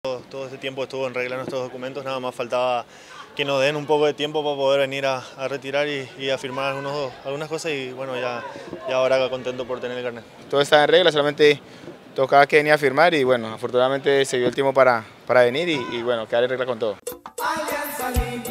Todo este tiempo estuvo en regla nuestros documentos, nada más faltaba que nos den un poco de tiempo para poder venir a retirar y a firmar algunas cosas y bueno, ya ahora contento por tener el carnet. Todo estaba en regla, solamente tocaba que venía a firmar y bueno, afortunadamente se dio el tiempo para venir y bueno, quedar en regla con todo.